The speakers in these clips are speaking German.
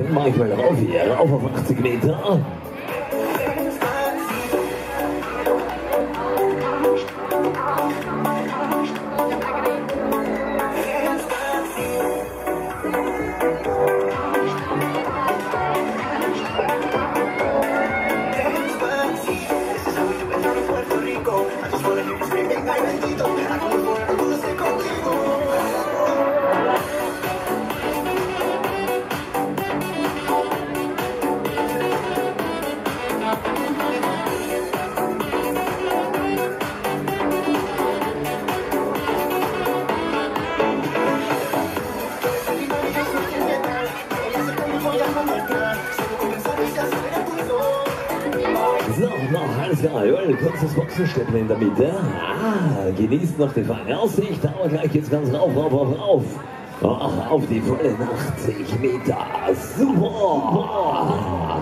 mach ich mal rauf hier, rauf auf 80 Meter. So, noch alles klar, jawohl, kurzes Boxensteppen in der Mitte. Genießt noch die feine Aussicht, aber gleich geht's ganz rauf, rauf, rauf, rauf. Auf die vollen 80 Meter. Super!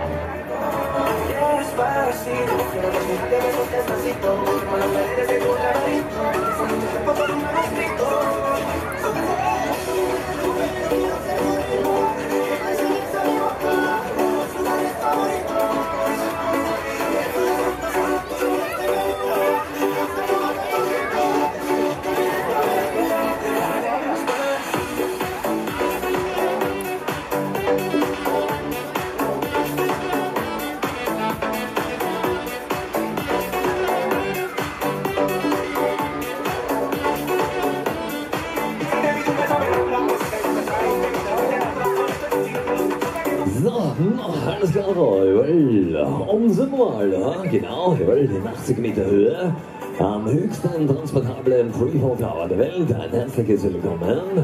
So, noch alles klar, jawohl. Sind wir mal, ja, genau, jawohl, in 80 Meter Höhe. Am höchsten transportablen Freefall Tower der Welt. Ein herzliches Willkommen.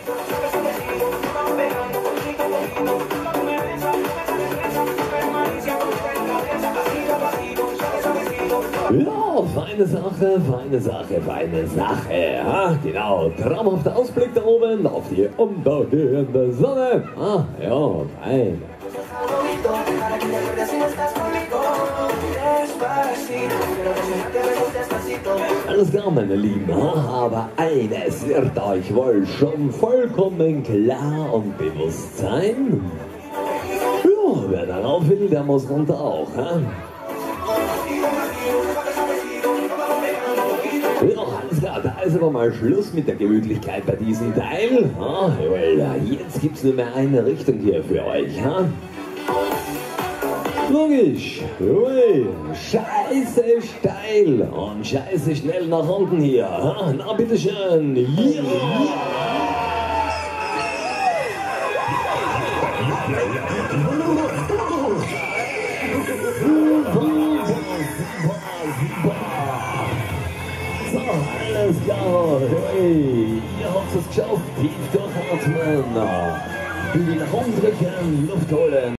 Ja, feine Sache, feine Sache, feine Sache. Ja, genau, traumhafter Ausblick da oben auf die untergehende Sonne. Ja, fein. Alles klar, meine Lieben, aber eines wird euch wohl schon vollkommen klar und bewusst sein. Ja, wer darauf will, der muss runter auch. Ja, alles klar, da ist aber mal Schluss mit der Gemütlichkeit bei diesem Teil. Jawohl, jetzt gibt es nur mehr eine Richtung hier für euch. Logisch, jawohl, scheiße steil und scheiße schnell nach unten hier. Na bitteschön, ja! So, alles klar, hey, ihr habt es geschafft, tief durchatmen, Bügel nach oben drücken, Luft holen.